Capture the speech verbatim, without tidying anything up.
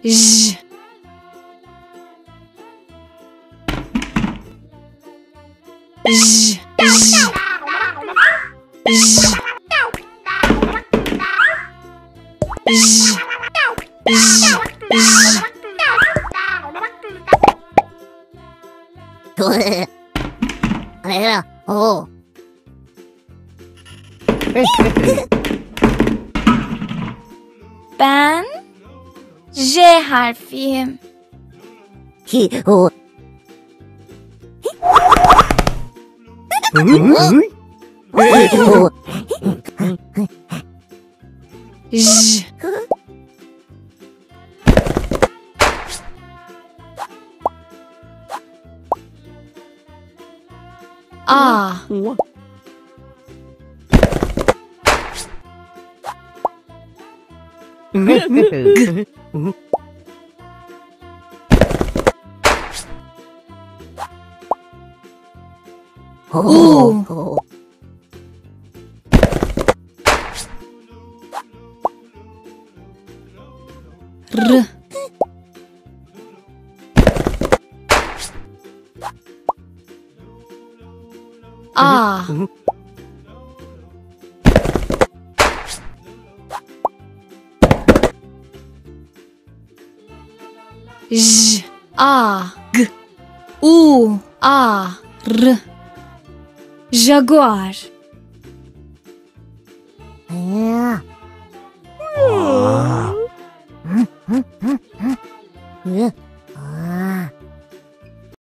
J. J. J. J. Oh. Ben J harfiyim. Hi. Oh. J. A. G. U. R. A. J. A. G. U. A. R. Jaguar.